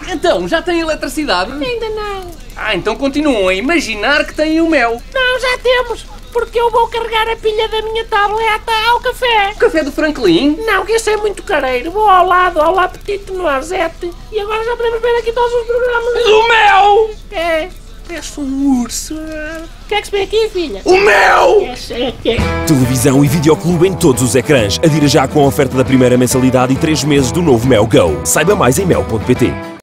Então, já têm eletricidade? Ainda não. Então continuam a imaginar que têm o mel. Não, já temos. Porque eu vou carregar a pilha da minha tableta ao café. O café do Franklin? Não, que esse é muito careiro. Vou ao lado, ao Apetite Noisette. E agora já podemos ver aqui todos os programas. O mel! É, parece um urso. O que é que se vê aqui, filha? O mel! Televisão e videoclube em todos os ecrãs. Adira já com a oferta da primeira mensalidade e 3 meses do novo Mel Go. Saiba mais em mel.pt.